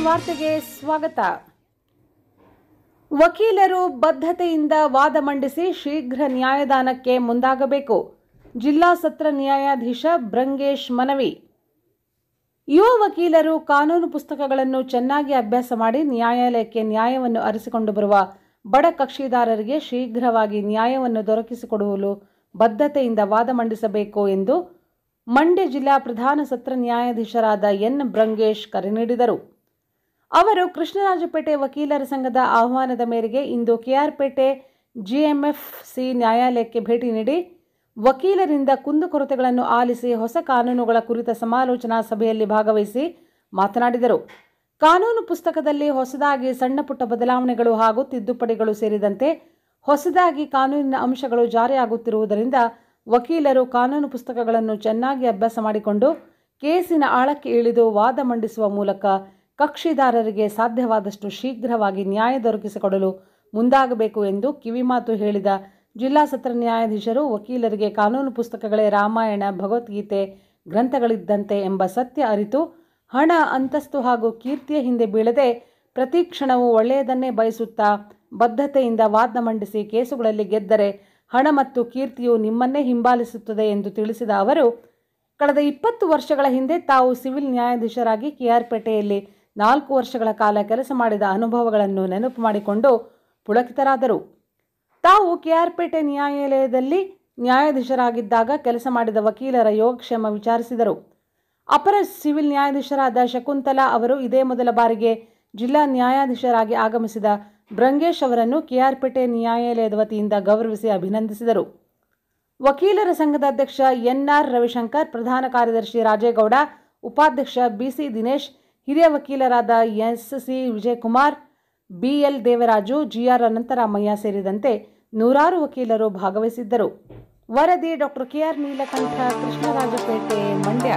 ವಾರ್ತೆಗೆ ಸ್ವಾಗತ. ವಕೀಲರು ಬದ್ಧತೆಯಿಂದ ವಾದ ಮಂಡಿಸಿ ಶೀಘ್ರ ನ್ಯಾಯದಾನಕ್ಕೆ ಮುಂದಾಗಬೇಕು. ಜಿಲ್ಲಾ ಸತ್ರ ನ್ಯಾಯಾಧೀಶ ಬ್ರಂಗೇಶ್ ಮನವಿ. ಯುವ ವಕೀಲರು ಕಾನೂನು ಪುಸ್ತಕಗಳನ್ನು ಚೆನ್ನಾಗಿ ಅಭ್ಯಾಸ ಮಾಡಿ ನ್ಯಾಯಾಲಯಕ್ಕೆ ನ್ಯಾಯವನ್ನು ಅರಸಿಕೊಂಡು ಬರುವ ಬಡ ಕಕ್ಷಿದಾರರಿಗೆ ಶೀಘ್ರವಾಗಿ ನ್ಯಾಯವನ್ನು ದೊರಕಿಸಿಕೊಡಲು ಬದ್ಧತೆಯಿಂದ ವಾದ ಮಂಡಿಸಬೇಕು ಎಂದು ಮಂಡ್ಯ ಜಿಲ್ಲಾ ಪ್ರಧಾನ ಸತ್ರ ನ್ಯಾಯಾಧೀಶರಾದ ಎನ್ ಬ್ರಂಗೇಶ್ ಕರೆ ನೀಡಿದರು. ಅವರು ಕೃಷ್ಣರಾಜಪೇಟೆ ವಕೀಲರ ಸಂಘದ ಆಹ್ವಾನದ ಮೇರೆಗೆ ಇಂದು ಕೆಆರ್ಪೇಟೆ ಜಿಎಂಎಫ್ಸಿ ನ್ಯಾಯಾಲಯಕ್ಕೆ ಭೇಟಿ ನೀಡಿ ವಕೀಲರಿಂದ ಕುಂದುಕೊರತೆಗಳನ್ನು ಆಲಿಸಿ ಹೊಸ ಕಾನೂನುಗಳ ಕುರಿತ ಸಮಾಲೋಚನಾ ಸಭೆಯಲ್ಲಿ ಭಾಗವಹಿಸಿ ಮಾತನಾಡಿದರು. ಕಾನೂನು ಪುಸ್ತಕದಲ್ಲಿ ಹೊಸದಾಗಿ ಸಣ್ಣ ಪುಟ್ಟ ಬದಲಾವಣೆಗಳು ಹಾಗೂ ತಿದ್ದುಪಡಿಗಳು ಸೇರಿದಂತೆ ಹೊಸದಾಗಿ ಕಾನೂನಿನ ಅಂಶಗಳು ಜಾರಿಯಾಗುತ್ತಿರುವುದರಿಂದ ವಕೀಲರು ಕಾನೂನು ಪುಸ್ತಕಗಳನ್ನು ಚೆನ್ನಾಗಿ ಅಭ್ಯಾಸ ಮಾಡಿಕೊಂಡು ಕೇಸಿನ ಆಳಕ್ಕೆ ಇಳಿದು ವಾದ ಮಂಡಿಸುವ ಮೂಲಕ ಕಕ್ಷಿದಾರರಿಗೆ ಸಾಧ್ಯವಾದಷ್ಟು ಶೀಘ್ರವಾಗಿ ನ್ಯಾಯ ದೊರಕಿಸಿಕೊಡಲು ಮುಂದಾಗಬೇಕು ಎಂದು ಕಿವಿಮಾತು ಹೇಳಿದ ಜಿಲ್ಲಾ ಸತ್ರ ನ್ಯಾಯಾಧೀಶರು ವಕೀಲರಿಗೆ ಕಾನೂನು ಪುಸ್ತಕಗಳೇ ರಾಮಾಯಣ, ಭಗವದ್ಗೀತೆ ಗ್ರಂಥಗಳಿದ್ದಂತೆ ಎಂಬ ಸತ್ಯ ಅರಿತು ಹಣ, ಅಂತಸ್ತು ಹಾಗೂ ಕೀರ್ತಿಯ ಹಿಂದೆ ಬೀಳದೆ ಪ್ರತಿ ಕ್ಷಣವೂ ಒಳ್ಳೆಯದನ್ನೇ ಬಯಸುತ್ತಾ ಬದ್ಧತೆಯಿಂದ ವಾದ ಮಂಡಿಸಿ ಕೇಸುಗಳಲ್ಲಿ ಗೆದ್ದರೆ ಹಣ ಮತ್ತು ಕೀರ್ತಿಯು ನಿಮ್ಮನ್ನೇ ಹಿಂಬಾಲಿಸುತ್ತದೆ ಎಂದು ತಿಳಿಸಿದ ಅವರು, ಕಳೆದ 20 ವರ್ಷಗಳ ಹಿಂದೆ ತಾವು ಸಿವಿಲ್ ನ್ಯಾಯಾಧೀಶರಾಗಿ ಕೆಆರ್ಪೇಟೆಯಲ್ಲಿ 4 ವರ್ಷಗಳ ಕಾಲ ಕೆಲಸ ಮಾಡಿದ ಅನುಭವಗಳನ್ನು ನೆನಪು ಮಾಡಿಕೊಂಡು ಪುಳಕಿತರಾದರು. ತಾವು ಕೆಆರ್ಪೇಟೆ ನ್ಯಾಯಾಲಯದಲ್ಲಿ ನ್ಯಾಯಾಧೀಶರಾಗಿದ್ದಾಗ ಕೆಲಸ ಮಾಡಿದ ವಕೀಲರ ಯೋಗಕ್ಷೇಮ ವಿಚಾರಿಸಿದರು. ಅಪರ ಸಿವಿಲ್ ನ್ಯಾಯಾಧೀಶರಾದ ಶಕುಂತಲಾ ಅವರು ಇದೇ ಮೊದಲ ಬಾರಿಗೆ ಜಿಲ್ಲಾ ನ್ಯಾಯಾಧೀಶರಾಗಿ ಆಗಮಿಸಿದ ಬ್ರಂಗೇಶ್ ಅವರನ್ನು ಕೆಆರ್ಪೇಟೆ ನ್ಯಾಯಾಲಯದ ವತಿಯಿಂದ ಗೌರವಿಸಿ ಅಭಿನಂದಿಸಿದರು. ವಕೀಲರ ಸಂಘದ ಅಧ್ಯಕ್ಷ ಎನ್ಆರ್ ರವಿಶಂಕರ್, ಪ್ರಧಾನ ಕಾರ್ಯದರ್ಶಿ ರಾಜೇಗೌಡ, ಉಪಾಧ್ಯಕ್ಷ ಬಿಸಿ ದಿನೇಶ್, ಹಿರಿಯ ವಕೀಲರಾದ S C Vijayakumar, B L Devaraju, G R Ananthramaiah ಸೇರಿದಂತೆ ನೂರಾರು ವಕೀಲರು ಭಾಗವಹಿಸಿದ್ದರು. ವರದಿ ಡಾಕ್ಟರ್ ಕೆಆರ್ ನೀಲಕಂಠ, ಕೃಷ್ಣರಾಜಪೇಟೆ, ಮಂಡ್ಯ.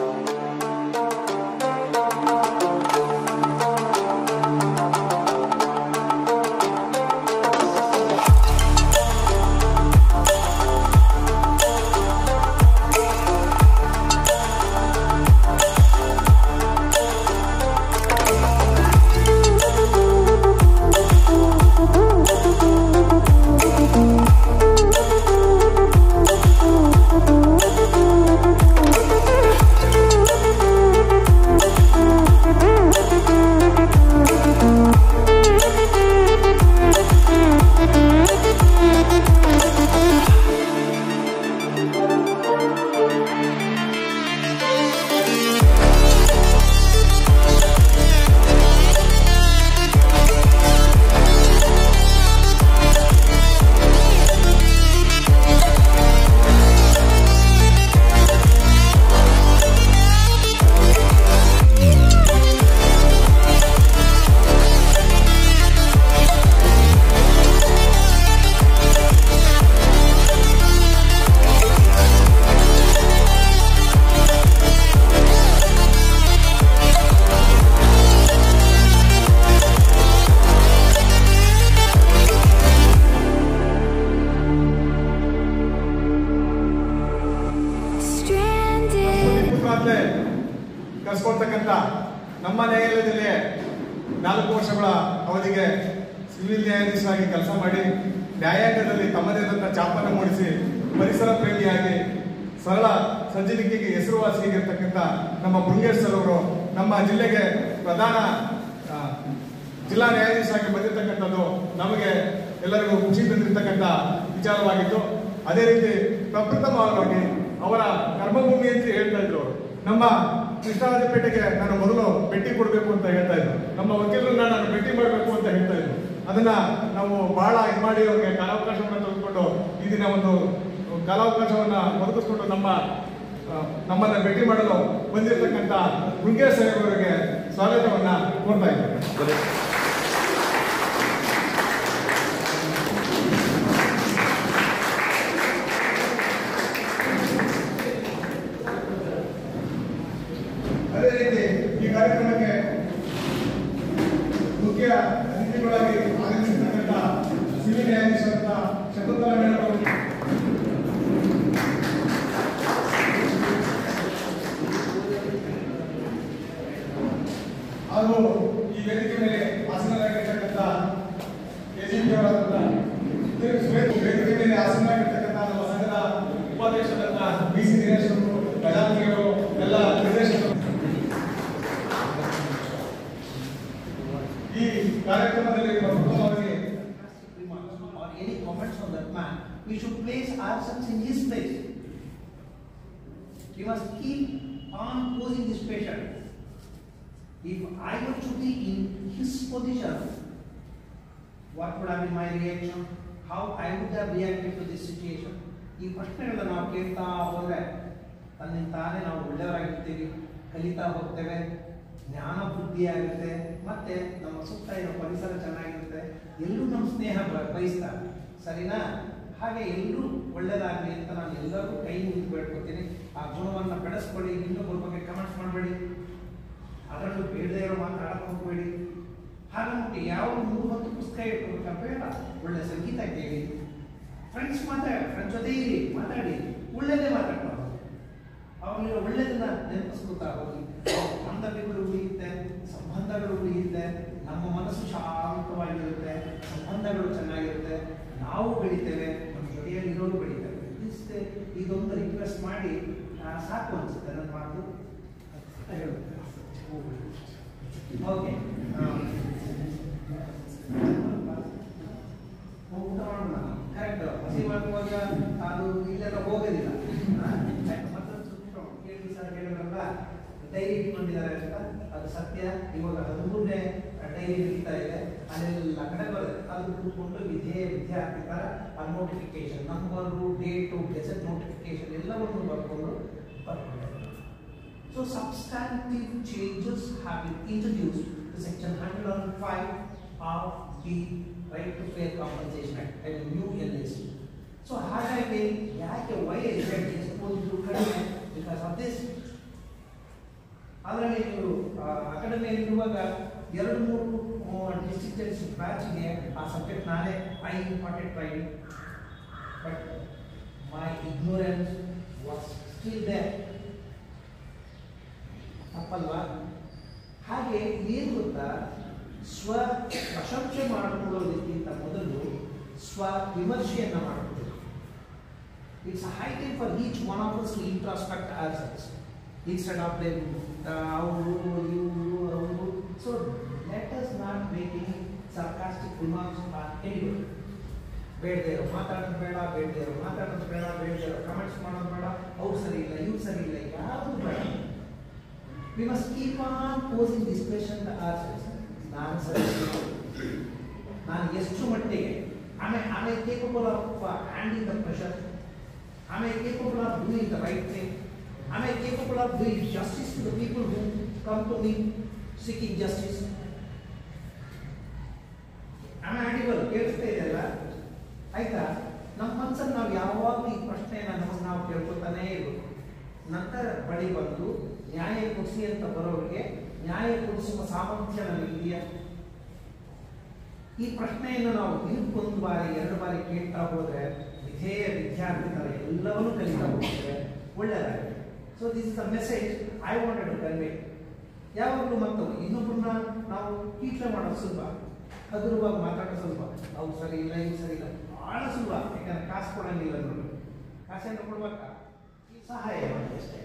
ಕರೆಸ್ಕೊಳ್ತಕ್ಕಂಥ ನಮ್ಮ ನ್ಯಾಯಾಲಯದಲ್ಲಿ 4 ವರ್ಷಗಳ ಅವಧಿಗೆ ಸಿವಿಲ್ ನ್ಯಾಯಾಧೀಶರಾಗಿ ಕೆಲಸ ಮಾಡಿ ನ್ಯಾಯಾಂಗದಲ್ಲಿ ತಮ್ಮದೇ ಆದಂಥ ಛಾಪನ್ನು ಮೂಡಿಸಿ ಪರಿಸರ ಪ್ರೇಮಿಯಾಗಿ ಸರಳ ಸಜ್ಜನಿಕೆಗೆ ಹೆಸರುವಾಸಿಯಾಗಿರ್ತಕ್ಕಂಥ ನಮ್ಮ ಬ್ರಂಗೇಶ್ ಸರ್ ಅವರು ನಮ್ಮ ಜಿಲ್ಲೆಗೆ ಪ್ರಧಾನ ಜಿಲ್ಲಾ ನ್ಯಾಯಾಧೀಶರಾಗಿ ಬಂದಿರತಕ್ಕಂಥದ್ದು ನಮಗೆ ಎಲ್ಲರಿಗೂ ಖುಷಿ ತಂದಿರತಕ್ಕಂಥ ವಿಚಾರವಾಗಿತ್ತು. ಅದೇ ರೀತಿ ಪ್ರಪ್ರಥಮವಾಗಿ ಅವರ ಕರ್ಮಭೂಮಿ ಅಂತ ಹೇಳ್ತಾ ಇದ್ರು. ನಮ್ಮ ಕೃಷ್ಣರಾಜಪೇಟೆಗೆ ನಾನು ಮೊದಲು ಭೇಟಿ ಕೊಡಬೇಕು ಅಂತ ಹೇಳ್ತಾ ಇದ್ರು. ನಮ್ಮ ವಕೀಲರನ್ನ ನಾನು ಭೇಟಿ ಮಾಡಬೇಕು ಅಂತ ಹೇಳ್ತಾ ಇದ್ರು. ಅದನ್ನ ನಾವು ಬಹಳ ಇದು ಮಾಡಿ ಅವ್ರಿಗೆ ಕಾಲಾವಕಾಶವನ್ನು ತೆಗೆದುಕೊಂಡು ಈ ದಿನ ಒಂದು ಕಾಲಾವಕಾಶವನ್ನ ಒದಗಿಸ್ಕೊಂಡು ನಮ್ಮನ್ನ ಭೇಟಿ ಮಾಡಲು ಬಂದಿರತಕ್ಕಂಥ ಬ್ರಂಗೇಶ್ ಅವರಿಗೆ ಸ್ವಾಗತವನ್ನ ಕೋರ್ತಾ ಇದ್ದೇನೆ. ಅದೇ ರೀತಿ ಈ ಕಾರ್ಯಕ್ರಮಕ್ಕೆ ಮುಖ್ಯ ಅತಿಥಿಗಳಾಗಿ ಆಗಮಿಸಿರ್ತಕ್ಕಂಥ ಸಿವಿಲ್ ನ್ಯಾಯಾಧೀಶರಾದ ಶಕುಂತಲಾ ಮೇಡಮ್ ಅವರು, ಹಾಗೂ We must keep on posing this patient. If I were to be in his position, what would have been my reaction? How I would have reacted to this situation? ಈ ಪ್ರಶ್ನೆಗಳನ್ನ ನಾವು ಕೇಳ್ತಾ ಹೋದರೆ ತನ್ನಿಂತಾನೇ ನಾವು ಒಳ್ಳೆಯವರಾಗಿರ್ತೀವಿ, ಕಲಿತಾ ಹೋಗ್ತೇವೆ, ಜ್ಞಾನ ಬುದ್ಧಿ ಆಗುತ್ತೆ, ಮತ್ತೆ ನಮ್ಮ ಸುತ್ತ ಇರೋ ಪರಿಸರ ಚೆನ್ನಾಗಿರುತ್ತೆ, ಎಲ್ಲರೂ ನಮ್ಮ ಸ್ನೇಹ ಬಯಸ್ತಾರೆ, ಸರಿನಾ? ಹಾಗೆ ಎಲ್ಲರೂ ಒಳ್ಳೆಯದಾಗಲಿ ಅಂತ ನಾನು ಎಲ್ಲರಿಗೂ ಕೈ ಮುಗಿದು ಬೇಡ್ಕೊತೀನಿ. ಆ ಗುಣವನ್ನು ಬೆಳೆಸ್ಕೊಳ್ಳಿ. ಇನ್ನೊಬ್ಬರ ಬಗ್ಗೆ ಕಮೆಂಟ್ಸ್ ಮಾಡಬೇಡಿ, ಅದರಲ್ಲೂ ಬೇಡದೇ ಇರೋ ಮಾತಾಡಕ್ಕೆ ಹೋಗಬೇಡಿ. ಹಾಗಂತ ಯಾವ 3 ಪುಸ್ತಕ ಇಟ್ಕೋಬೇಕ ಬೇಡ. ಒಳ್ಳೆ ಸಂಗೀತ ಕೇಳಿ, ಫ್ರೆಂಡ್ಸ್ ಫ್ರೆಂಡ್ಸ್ ಜೊತೆ ಇರಿ, ಮಾತಾಡಿ, ಒಳ್ಳೆಯದೇ ಮಾತಾಡ್ತಾ ಹೋಗಿ, ಅವಾಗಲಿರೋ ಒಳ್ಳೆಯದನ್ನ ನೆನಪಿಸ್ಕೊತಾ ಹೋಗಿ. ಬಾಂಧವ್ಯಗಳು ಉಳಿಯುತ್ತೆ, ಸಂಬಂಧಗಳು ಉಳಿಯುತ್ತೆ, ನಮ್ಮ ಮನಸ್ಸು ಶಾಂತವಾಗಿರುತ್ತೆ, ಸಂಬಂಧಗಳು ಚೆನ್ನಾಗಿರುತ್ತೆ, ನಾವು ಬೆಳಿತೇವೆ, ನಮ್ಮ ಜೊತೆಯಲ್ಲಿ ಇರೋರು ಬೆಳಿತೇವೆ. ಇದೊಂದು ರಿಕ್ವೆಸ್ಟ್ ಮಾಡಿ ಸಾಕು ಅನ್ಸುತ್ತೆ ನನ್ನ ಮಾತು ಹೇಳುತ್ತೆ. ಓಕೆ, ಊಟ ಮಾಡೋಣ. ಕರೆಕ್ಟ್, ಹಸಿ ಮಾಡುವಾಗ ಅದು ಇಲ್ಲೆಲ್ಲ ಹೋಗೋದಿಲ್ಲ. ಮತ್ತೊಂದು ಕೇಳಿ ಸರ್ ಹೇಳಿದ್ರಲ್ಲ, ಡೈರಿ ಇಟ್ಕೊಂಡಿದ್ದಾರೆ ಅಂತ, ಅದು ಸತ್ಯ. ಇವಾಗ 13ನೇ ಡೈರಿ ನಡೀತಾ ಇದೆ, ಅಲ್ಲೆಲ್ಲ ಕಡೆ ಬರುತ್ತೆ. ಅದು ಕೂತ್ಕೊಂಡು ವಿದ್ಯೆ ಹಾಕಿರ್ತಾರೆ. ಆ notification number, date, gazette notification ಎಲ್ಲವನ್ನು ಬರ್ಕೊಂಡು ಬರ್ತಾರೆ. So substantive changes have been introduced to section 105 of the Right to Fair Compensation Act, I mean new LSC. So ಹಾಗಾಗಿ ಯಾಕೆ why is that exposed to ಕಡಿಮೆ? Because of this. ಅದರಲ್ಲಿ ನೀವು ಅಕಾಡೆಮಿಯಲ್ಲಿ ಇರುವಾಗ 2-3 ಡಿಸ್ಟ್ರಿಕ್ಟ್ ಜಡ್ಜ್ ಬ್ಯಾಚ್ಗೆ ಆ ಸಬ್ಜೆಕ್ಟ್ ನಾನೇ I important training, but my ignorance was still there. ತಪ್ಪಲ್ವಾ? ಹಾಗೆ ಏನು ಗೊತ್ತಾ, ಸ್ವ ಪ್ರಶಂಸೆ ಮಾಡಿಕೊಳ್ಳೋದಕ್ಕಿಂತ ಮೊದಲು ಸ್ವ ವಿಮರ್ಶೆಯನ್ನು ಮಾಡಿಕೊಳ್ಳೋದು. It's high time for each one of us to introspect ourselves instead of them ಅವರು ಇವರು ಅವರು. So let us not make any sarcastic remarks on anybody. ಬೇಡದೇ ಇರೋ ಮಾತಾಡೋದು ಬೇಡ, ಬೇಡದೇ ಇರೋ ಮಾತಾಡೋದು ಬೇಡ, ಬೇಡದೇ ಇರೋ ಕಮೆಂಟ್ಸ್ ಮಾಡೋದು ಬೇಡ, ಅವ್ರು ಸರಿ ಇಲ್ಲ, ಇವ್ರು ಸರಿ ಇಲ್ಲ, ಯಾವುದು ಬೇಡ. We must keep on posing this question to ourselves. ನಾನು ಸರಿ, ನಾನು ಎಷ್ಟು ಮಟ್ಟಿಗೆ am I capable of handling the pressure? Am I capable of doing the right thing? Am I capable of doing justice to the people who come to me seeking justice? Am I audible? ಕೇಳಿಸ್ತಾ ಇದೆಯಲ್ಲ? ಆಯ್ತಾ? ನಮ್ಮ ಮನಸ್ಸನ್ನು ನಾವು ಯಾವಾಗಲೂ ಈ ಪ್ರಶ್ನೆಯನ್ನು ನಮಗೆ ನಾವು ಕೇಳ್ಕೊತಾನೇ ಇರಬೇಕು. ನಂತರ ಬಳಿ ಬಂದು ನ್ಯಾಯ ಕೊಡಿಸಿ ಅಂತ ಬರೋರಿಗೆ ನ್ಯಾಯ ಕೊಡಿಸುವ ಸಾಮರ್ಥ್ಯ ನಮಗಿದೆಯಾ? ಈ ಪ್ರಶ್ನೆಯನ್ನು ನಾವು ದಿನಕ್ಕೊಂದು ಬಾರಿ 2 ಬಾರಿ ಕೇಳ್ತಾ ಹೋದರೆ ವಿಧೇಯ ವಿದ್ಯಾರ್ಥಿ ಥರ ಎಲ್ಲವನ್ನೂ ಕಲಿತಾ ಹೋಗ್ತೇವೆ, ಒಳ್ಳೆಯದಾಗಿದೆ. So this is the message I wanted to convey. ಯಾವಾಗಲೂ ಮತ್ತವು ಇನ್ನೊಬ್ಬರನ್ನ ನಾವು ಟೀಚರ್ ಮಾಡೋದು ಸುಲಭ, ಹಗುರವಾಗಿ ಮಾತಾಡೋದು ಸುಲಭ, ಅವ್ರು ಸರಿ ಇಲ್ಲ, ಇವು ಸರಿ ಇಲ್ಲ, ಭಾಳ ಸುಲಭ. ಯಾಕಂದ್ರೆ ಕಾಸು ಕೊಡಂಗಿಲ್ಲ ನೋಡಿ, ಕಾಸನ್ನು ಕೊಡ್ಬೇಕಾ, ಸಹಾಯ ಮಾಡಿ ಅಷ್ಟೇ.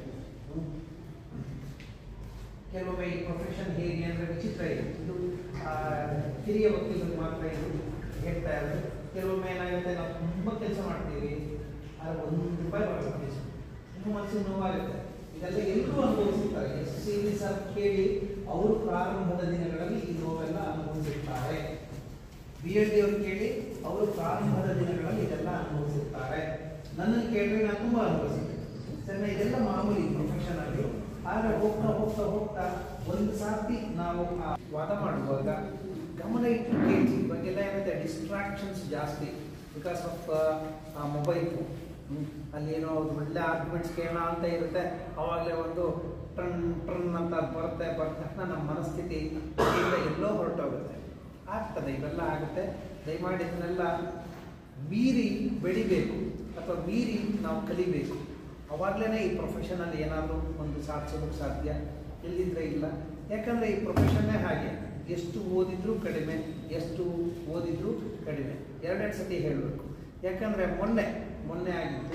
ಕೆಲವೊಮ್ಮೆ ಈ ಪ್ರೊಫೆಷನ್ ಹೇಗೆ ಅಂದರೆ ವಿಚಿತ್ರ ಇದೆ. ಇದು ಹಿರಿಯ ವಕೀಲರು ಮಾತ್ರ ಇದು ಹೇಳ್ತಾ ಇರೋದು. ಕೆಲವೊಮ್ಮೆ ಏನಾಗುತ್ತೆ, ನಾವು ತುಂಬ ಕೆಲಸ ಮಾಡ್ತೀವಿ, ಆದರೆ ₹1 ಬರೋದು ಕೆಲಸ, ತುಂಬ ಮನಸ್ಸಿಗೆ ನೋವಾಗುತ್ತೆ. ಇದೆಲ್ಲ ಎಲ್ಲರೂ ಅನುಭವಿಸಿರ್ತಾರೆ. SCB ಸರ್ ಕೇಳಿ, ಅವರು ಪ್ರಾರಂಭದ ದಿನಗಳಲ್ಲಿ ಈ ನೋವೆಲ್ಲ ಅನುಭವಿಸಿರ್ತಾರೆ. BLD ಅವರು ಕೇಳಿ, ಅವರು ಪ್ರಾರಂಭದ ದಿನಗಳಲ್ಲಿ ಇದೆಲ್ಲ ಅನುಭವಿಸಿರ್ತಾರೆ. ನನ್ನನ್ನು ಕೇಳಿದ್ರೆ ನಾನು ತುಂಬ ಅನುಭವಿಸಿದ್ದೆ ಸರ್. ಇದೆಲ್ಲ ಮಾಮೂಲಿ ಪ್ರೊಫೆಷನ್ ಆಗಿ. ಆದರೆ ಹೋಗ್ತಾ ಹೋಗ್ತಾ ಹೋಗ್ತಾ ಒಂದು ಸರ್ತಿ ನಾವು ವಾದ ಮಾಡುವಾಗ ಗಮನ ಇಟ್ಟು ಕೇಳಿ. ಇವಾಗೆಲ್ಲ ಏನಿದೆ, ಡಿಸ್ಟ್ರಾಕ್ಷನ್ಸ್ ಜಾಸ್ತಿ ಬಿಕಾಸ್ ಆಫ್ ಮೊಬೈಲ್ ಫೋನ್. ಅಲ್ಲಿ ಏನೋ ಒಳ್ಳೆ ಆರ್ಗ್ಯುಮೆಂಟ್ಸ್ ಕೇಳೋಣ ಅಂತ ಇರುತ್ತೆ, ಅವಾಗಲೇ ಒಂದು ಟ್ರನ್ ಅಂತ ಬರುತ್ತೆ. ಬರೆದ ತಕ್ಷಣ ನಮ್ಮ ಮನಸ್ಥಿತಿ ಎಲ್ಲೋ ಹೊರಟೋಗುತ್ತೆ. ಆಗ್ತದೆ, ಇವೆಲ್ಲ ಆಗುತ್ತೆ. ದಯಮಾಡಿ ಇದನ್ನೆಲ್ಲ ಮೀರಿ ಬೆಳಿಬೇಕು ಅಥವಾ ಮೀರಿ ನಾವು ಕಲಿಬೇಕು. ಅವಾಗಲೇ ಈ ಪ್ರೊಫೆಷನಲ್ಲಿ ಏನಾದರೂ ಒಂದು ಸಾಧಿಸೋದಕ್ಕೆ ಸಾಧ್ಯ, ಇಲ್ಲಿದ್ರೆ ಇಲ್ಲ. ಯಾಕಂದರೆ ಈ ಪ್ರೊಫೆಷನ್ನೇ ಹಾಗೆ, ಎಷ್ಟು ಓದಿದ್ರೂ ಕಡಿಮೆ, ಎಷ್ಟು ಓದಿದ್ರೂ ಕಡಿಮೆ. 2 ಸತಿ ಹೇಳಬೇಕು. ಯಾಕಂದರೆ ಮೊನ್ನೆ ಆಗಿದ್ದು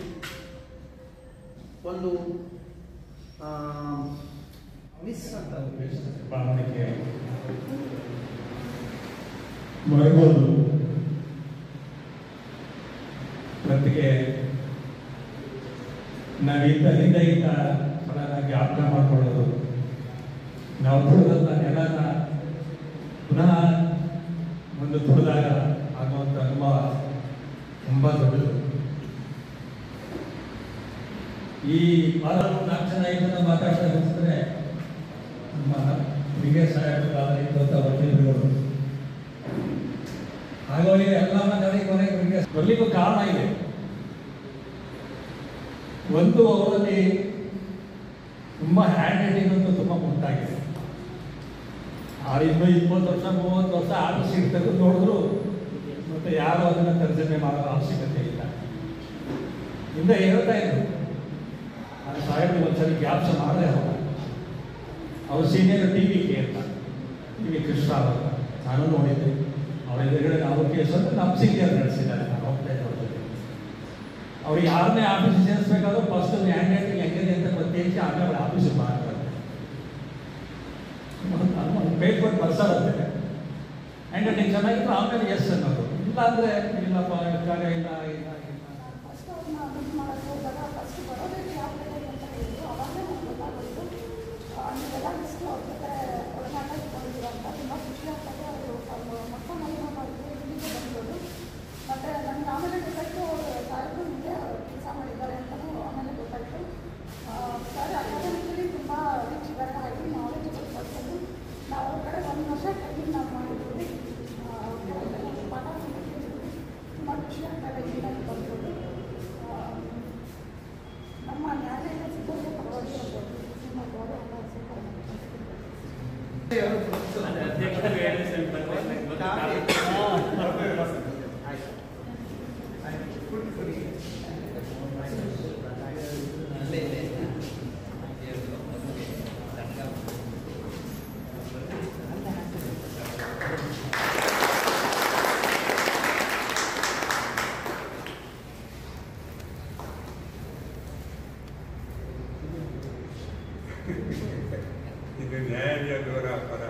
ಒಂದು ಮಿಸ್ ಅಂತ ಮರಗೋದು ಪ್ರತಿಗೆ ನಾವಿಂದ ಜ್ಞಾಪಕ ಮಾಡಿಕೊಳ್ಳೋದು, ನಾವು ದುಡಿದಂಥ ನೆಲನ ಪುನಃ ಒಂದು ದುಡಿದಾಗ ಆಗುವಂಥ ಅನುಭವ ತುಂಬ ದೊಡ್ಡದು. ಈ 4 ಜನ 5 ಜನ ಮಾತಾಡ್ತಾ ಹೋಗ್ತಾರೆ. ನಮ್ಮ ಹಿರಿಯ ಸಾಹೇಬರು ಅಂತ ವಕೀಲರು ಹಾಗಾಗಿ ಎಲ್ಲ ಮಾತಾಡಿ ಕೊನೆಗೆ ಬರ್ಲಿಕ್ಕೂ ಕಾರಣ ಇದೆ. ಒಂದು ಅವರಲ್ಲಿ ತುಂಬ ಹ್ಯಾಂಡ್ ರೈಟಿಂಗ್ ಅಂತೂ ತುಂಬ ಮುಂಟಾಗಿದೆ. 20 ವರ್ಷ 30 ವರ್ಷ ಆಫೀಸ್ ಸಿಗ್ತದೆ ನೋಡಿದ್ರು ಮತ್ತು ಯಾರು ಅದನ್ನು ತರ್ಜಮೆ ಮಾಡೋ ಅವಶ್ಯಕತೆ ಇಲ್ಲ. ಹಿಂದೆ ಹೇಳ್ತಾ ಇದ್ರು ನಾನು ಸಾಹೇಬ್ರಿಗೆ ಒಂದ್ಸರಿ ಗ್ಯಾಪ್ಸ ಮಾಡದೆ ಹೋಗ. ಅವ್ರ ಸೀನಿಯರ್ ಟಿ.ವಿ.ಕೆ ಅಂತ, ಟಿ.ವಿ. ಕೃಷ್ಣ ಅವರು, ನಾನು ನೋಡಿದ್ದೆ. ಅವರ ಎದುರುಗಡೆ ನಾವು ಕೇಸ್ ಅಂತ ನಮ್ಮ ಸೀನಿಯರ್ ನಡೆಸಿದ್ದಾರೆ. ನಾನು ಹೋಗ್ತಾ ಇದ್ದ ಜೊತೆ ಅವ್ರಿಗೆ ಯಾರನ್ನೇ ಆಫೀಸ್ ಸೇರಿಸ್ಬೇಕಾದ್ರೂ ಫಸ್ಟ್ ಹ್ಯಾಂಡ್ ರೈಟಿಂಗ್ ಹೆಂಗಿದೆ ಅಂತ ಗೊತ್ತೇಸಿ ಆಮೇಲೆ ಅವ್ರ ಆಫೀಸಿಗೆ ಮಾಡ್ತಾರೆ. ಪೇಪರ್ ಬರ್ಸಾರುತ್ತೆ ಹ್ಯಾಂಡ್ ರೈಟಿಂಗ್ ಚೆನ್ನಾಗಿತ್ತು ಆಮೇಲೆ ಎಸ್ ಅನ್ನೋದು, ಇಲ್ಲ ಅಂದರೆ ಇಲ್ಲಪ್ಪ ಜಾಗ ಇಲ್ಲ ಇಲ್ಲ ಇಲ್ಲ. ಮತ್ತೆ ನನಗೆ ಆಮೇಲೆ ಗೊತ್ತಾಯ್ತು ಸಾಹೇಬರು ಮುಂದೆ ಕೆಲಸ ಮಾಡಿದ್ದಾರೆ ಅಂತಲೂ ಆಮೇಲೆ ಗೊತ್ತಾಯ್ತು. ಸರ್ ಅಕಾಡೆಮಿಕಲಿ ತುಂಬ ರಿಚ್ ಇದ್ದಾರೆ, ಹೈಲಿ ನಾಲೆಜಬಲ್ ಪರ್ಸನ್. ನಾವು ಅವ್ರ ಕಡೆ 1 ವರ್ಷ ಟ್ರೈನಿಂಗ್ ನಾವು ಮಾಡಿದ್ವಿ. ಪಾಠ ತುಂಬ ಖುಷಿ ಆಗ್ತದೆ ಇಲ್ಲಿ ಬಂದ್ಬಿಟ್ಟು. ನಮ್ಮ ನ್ಯಾಯಾಲಯ ಸಿಬ್ಬಂದಿ ಪರವಾಗಿ ನಿಮ್ಮ ಗೌರವ ಇದು ನ್ಯಾಯಾಲಯದವರ ಪರ